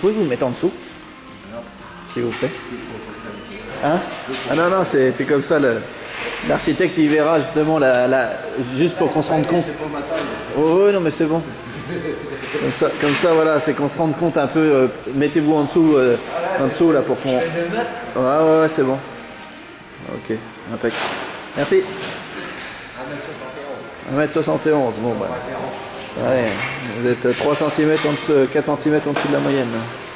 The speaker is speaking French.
pouvez vous mettre en dessous, s'il vous plaît. Hein? Ah non, non, c'est comme ça. L'architecte, il verra justement juste pour qu'on se rende compte. Oh, non, mais c'est bon. Comme ça, voilà, c'est qu'on se rende compte un peu. Mettez-vous en dessous là pour qu'on. Ouais, c'est bon. Ok, impec. Merci. 1m71. Bon, bah. Ouais, vous êtes 3 cm 4 cm en dessous de la moyenne.